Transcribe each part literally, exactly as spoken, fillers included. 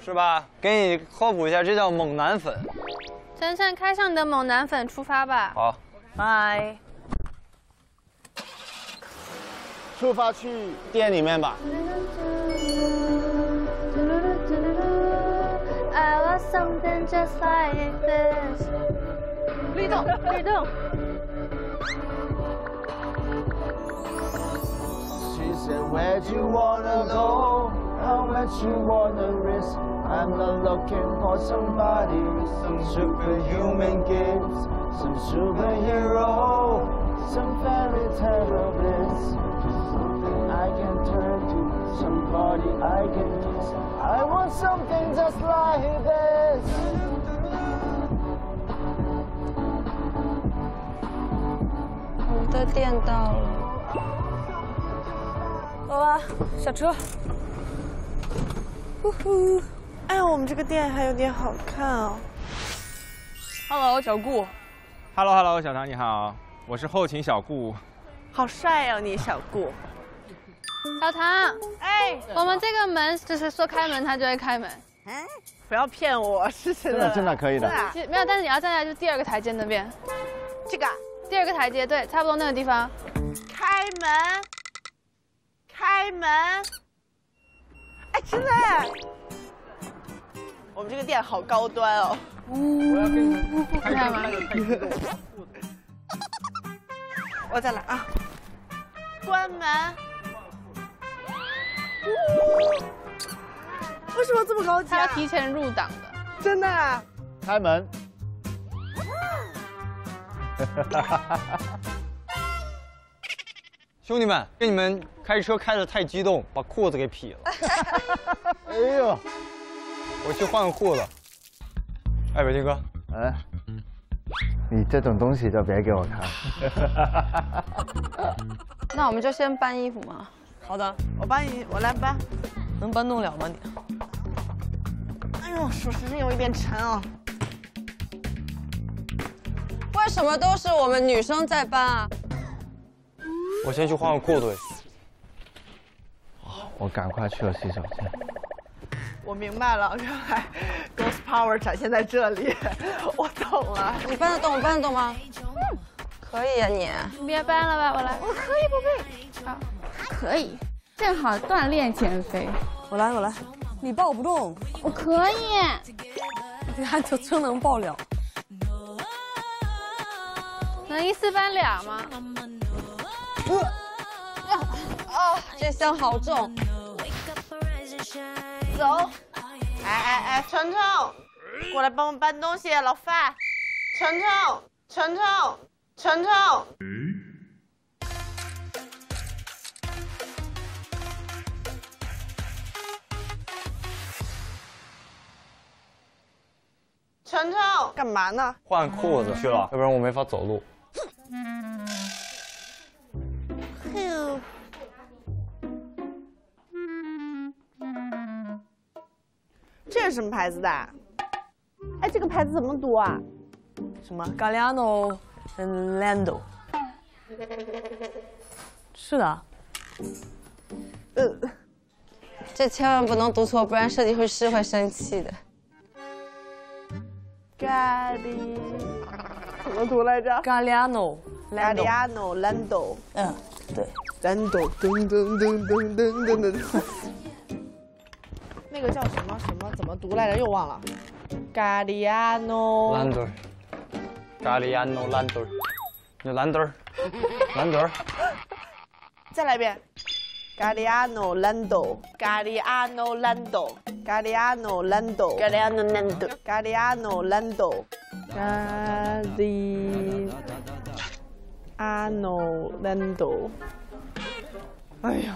是吧？给你科普一下，这叫猛男粉。 晨晨，开上你的猛男粉，出发吧。 好， 拜。 出发去店里面吧。 I want something just like this。律动，律动。 She said, where'd you wanna go? How much you wanna risk? I'm not looking for somebody with some superhuman gifts, some superhero, some fairy tale of bliss. Just something I can turn to, somebody I can kiss. I want something just like this. 我们的店到了，走了，下车。呼呼，哎呀，我们这个店还有点好看哦。Hello， 小顾。 Hello Hello， 小唐你好，我是后勤小顾。 好帅哦，你小顾。 小唐，哎，我们这个门就是说开门，它就会开门。 嗯，不要骗我，是真的。 真的真的可以的。 没有，但是你要站在就第二个台阶那边。 这个。 第二个台阶，对，差不多那个地方。 开门，开门！哎，真的哎！我们这个店好高端哦。 我要跟你们开车开的太激动了。 我再来啊！关门。为什么这么高级？ 他要提前入档的。 真的啊！ 开门。 兄弟们，跟你们开车开得太激动，把裤子给劈了。 哎呦， 我去换个裤子。哎，伟霆哥， 哎，你这种东西就别给我看。 那我们就先搬衣服嘛。好的，我帮你，我来搬。能搬动了吗你？哎呦，属实是有一点沉啊。 为什么都是我们女生在搬啊？ 我先去换个裤子。 我赶快去了洗手间。 我明白了，原来 Ghost Power 展现在这里，我懂了。你搬得动，我搬得动吗？嗯，可以啊你。 你别搬了吧，我来。我可以，宝贝。好，可以，正好锻炼减肥。 我来，我来。你抱不动。 我可以。 你看，就真能抱了。 能一次搬俩吗？ 呃，啊，这箱好重。走。哎哎哎，程程，过来帮我搬东西，老范。程程，程程，程程。程程，干嘛呢？ 换裤子去了，要不然我没法走路。 这是什么牌子的？哎，这个牌子怎么读啊？什么 Galliano Lando？ 是的。呃，这千万不能读错，不然设计师会生气的。咖喱怎么读来着 ？Galliano Galliano Lando。 嗯，对。 Lando， 噔噔噔噔噔噔噔。那个叫什么什么？怎么读来着？又忘了。Galliano。 兰德。Galliano 兰德。那兰德。兰德。 再来一遍。Galliano Lando。Galliano Lando。Galliano Lando。Galliano Lando。Galliano Lando。Galliano Lando。哎呀。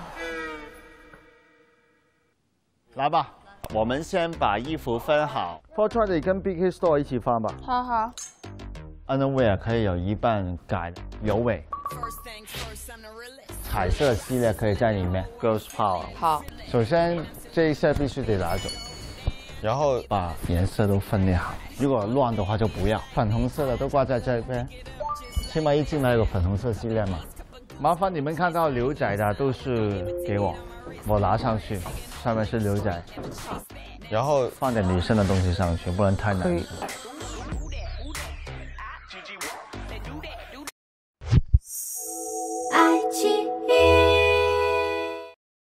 来吧，我们先把衣服分好。Portrait 跟 B K Store 一起放吧。 好好。 Underwear 可以有一半改有尾。彩色系列可以在里面。Girls Power。 好。首先这一些必须得拿走，然后把颜色都分裂好。如果乱的话就不要。粉红色的都挂在这边，起码一进来有粉红色系列嘛。麻烦你们看到牛仔的都是给我，我拿上去。 上面是牛仔， 然后放点女生的东西上去，不能太男生。